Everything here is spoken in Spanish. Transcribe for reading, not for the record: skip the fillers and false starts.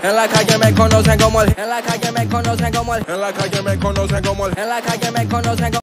En la calle me conocen como el, en la calle me conocen como el, en la calle me conocen como el, en la calle me conocen como